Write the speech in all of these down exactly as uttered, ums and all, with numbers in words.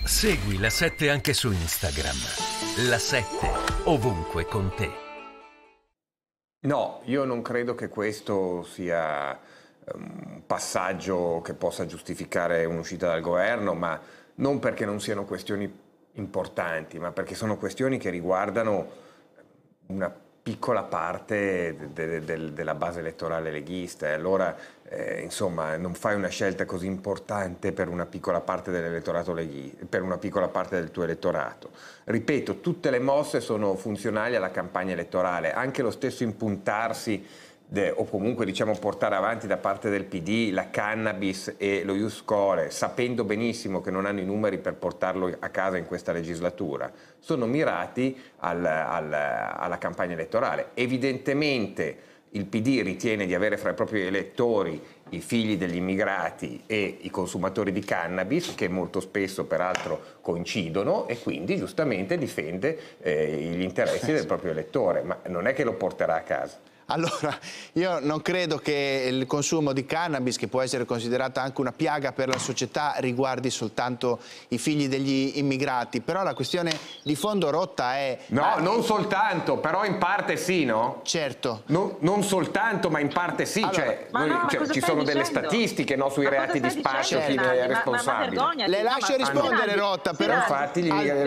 Segui La sette anche su Instagram. La sette, ovunque con te. No, io non credo che questo sia un passaggio che possa giustificare un'uscita dal governo, ma non perché non siano questioni importanti, ma perché sono questioni che riguardano una piccola parte de de de della base elettorale leghista, e allora eh, insomma non fai una scelta così importante per una piccola parte dell'elettorato leghista, per una piccola parte del tuo elettorato. Ripeto, tutte le mosse sono funzionali alla campagna elettorale, anche lo stesso impuntarsi De, o comunque diciamo portare avanti da parte del P D la cannabis e lo ius scholae, sapendo benissimo che non hanno i numeri per portarlo a casa in questa legislatura, sono mirati al, al, alla campagna elettorale. Evidentemente il P D ritiene di avere fra i propri elettori i figli degli immigrati e i consumatori di cannabis, che molto spesso peraltro coincidono, e quindi giustamente difende eh, gli interessi del proprio elettore, ma non è che lo porterà a casa. Allora, io non credo che il consumo di cannabis, che può essere considerata anche una piaga per la società, riguardi soltanto i figli degli immigrati, però la questione di fondo rotta è... No, ma... non soltanto, però in parte sì, no? Certo. No, non soltanto, ma in parte sì, allora, cioè, noi, no, cioè, ci sono delle dicendo? statistiche, no, sui ma reati di spaccio, chi ne è responsabile. Ma, ma Le lascio no, rispondere, Rotta, però... Infatti,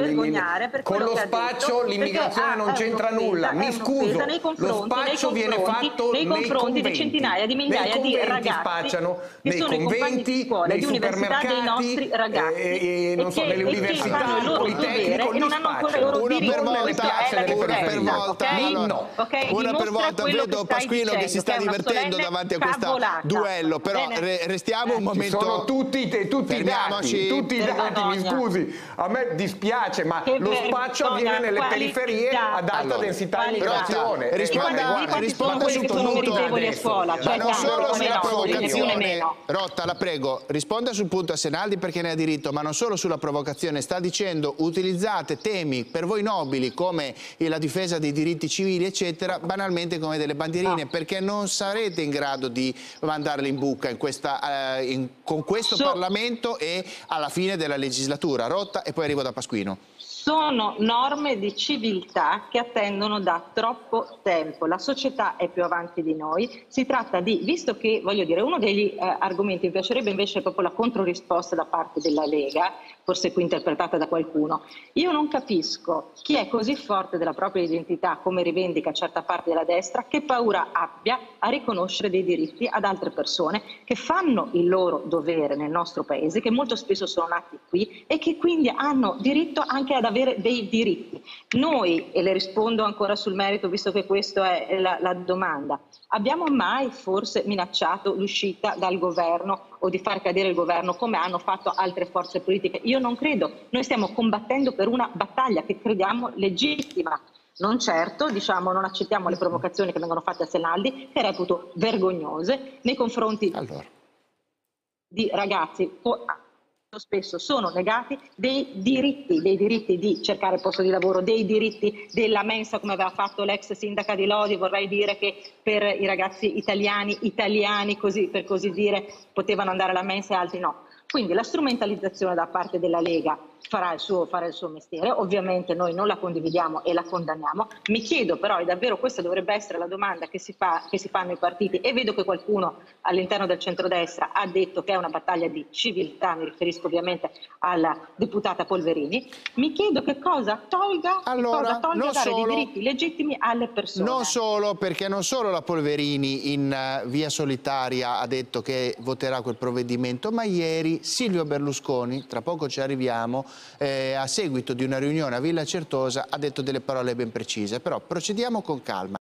al... con lo spaccio l'immigrazione non c'entra nulla. Mi scuso, lo spaccio viene fatto nei confronti di centinaia di migliaia di ragazzi spacciano, che nei sono conventi, di scuola, nei di università dei nostri ragazzi eh, eh, non so, che, nelle università, al politecnico, e non hanno ancora i loro diritti. Per volta, una per volta, okay? allora, okay? una per volta vedo Pasquino che si sta divertendo davanti a questo duello, però re, restiamo un momento. Ci sono tutti, tutti i dati, tutti i dati, mi scusi, a me dispiace, ma che lo spaccio avviene nelle periferie ad alta allora, densità di immigrazione. Risponda, risponda su punto. A scuola, ma cioè non solo sulla no, provocazione, Rotta, la prego, risponda sul punto a Senaldi perché ne ha diritto, ma non solo sulla provocazione, sta dicendo utilizzate temi per voi nobili come la difesa dei diritti civili eccetera, banalmente come delle bandierine, no. Perché non sarete in grado di mandarle in buca in questa, uh, in, con questo so Parlamento e alla fine della legislatura. Rotta e poi arrivo da Pasquino. Sono norme di civiltà che attendono da troppo tempo. La società è più avanti di noi. Si tratta di, visto che, voglio dire, uno degli eh, argomenti mi piacerebbe invece proprio la controrisposta da parte della Lega, forse qui interpretata da qualcuno. Io non capisco chi è così forte della propria identità, come rivendica certa parte della destra, che paura abbia a riconoscere dei diritti ad altre persone che fanno il loro dovere nel nostro paese, che molto spesso sono nati qui e che quindi hanno diritto anche ad avere dei diritti. Noi, e le rispondo ancora sul merito visto che questa è la, la domanda, abbiamo mai forse minacciato l'uscita dal governo o di far cadere il governo come hanno fatto altre forze politiche? Io non credo, noi stiamo combattendo per una battaglia che crediamo legittima. Non certo, diciamo, non accettiamo le provocazioni che vengono fatte a Senaldi, che reputo vergognose nei confronti allora. di ragazzi spesso sono negati dei diritti, dei diritti di cercare posto di lavoro, dei diritti della mensa come aveva fatto l'ex sindaca di Lodi. Vorrei dire che per i ragazzi italiani, italiani così per così dire, potevano andare alla mensa e altri no. Quindi la strumentalizzazione da parte della Lega farà il suo, farà il suo mestiere, ovviamente noi non la condividiamo e la condanniamo. Mi chiedo però, e davvero questa dovrebbe essere la domanda che si, fa, che si fanno i partiti, e vedo che qualcuno all'interno del centrodestra ha detto che è una battaglia di civiltà, mi riferisco ovviamente alla deputata Polverini, mi chiedo che cosa tolga, allora, cosa tolga non dare solo, dei diritti legittimi alle persone. Non solo, perché non solo la Polverini in uh, via solitaria ha detto che voterà quel provvedimento, ma ieri Silvio Berlusconi, tra poco ci arriviamo, Eh, a seguito di una riunione a Villa Certosa ha detto delle parole ben precise, però procediamo con calma.